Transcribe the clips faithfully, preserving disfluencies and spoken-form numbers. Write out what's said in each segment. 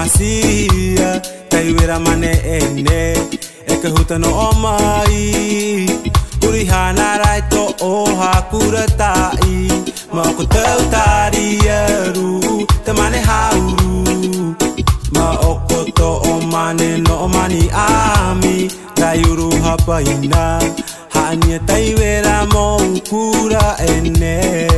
masia taiwera mane ene eke huta no omai urihana raito o hakura tai ma ko tau tarieru te mane hauru ma okoto o mane no mani ami taiuru hapaina hanya taiwera mo kura ene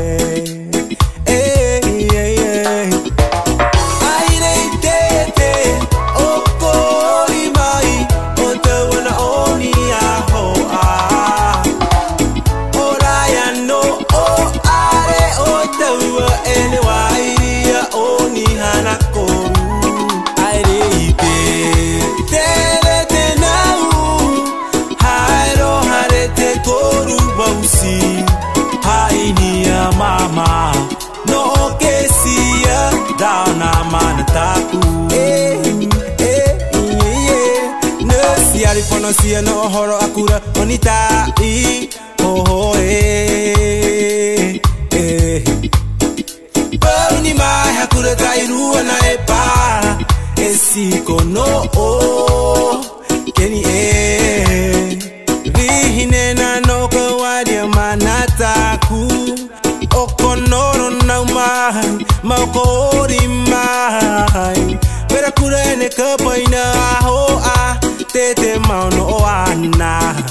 mama no que sia dana manataku eh eh eh no si ari pono sia no horo akura onita i oh eh eh bani mai hakura trairu na epa esi kono o keni eh rihine na no ko wadia manataku okonoro na mai maukori mai pera kurene kapaina ho a tete mau no ana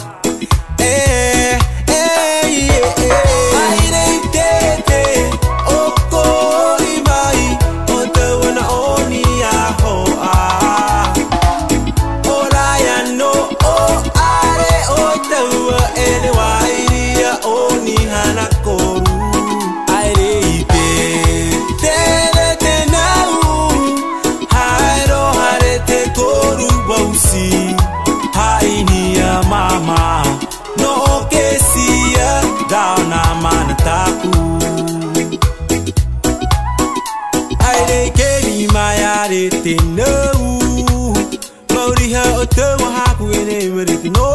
eh eh eh aire tete okori mai otawana oni a ho a ora ya no o are otawa ene wairia oni hanako mama no que sia dana manataku aire ke ni mayare te no mauriha o te wahaku ene meriti no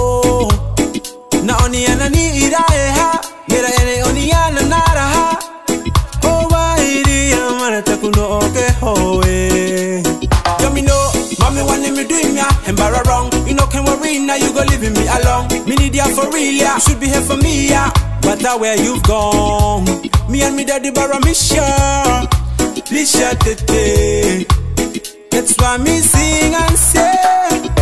na oni ana ni irae ha mera ene oni ana nara ha o wairi manataku no ke hoe yami no mami wanna me doing ya embarrass wrong you know can worry now you go leaving me along me need ya for real yeah you should be here for me yeah but now where you've gone me and me daddy borrow me sure please shut it that's why me sing and say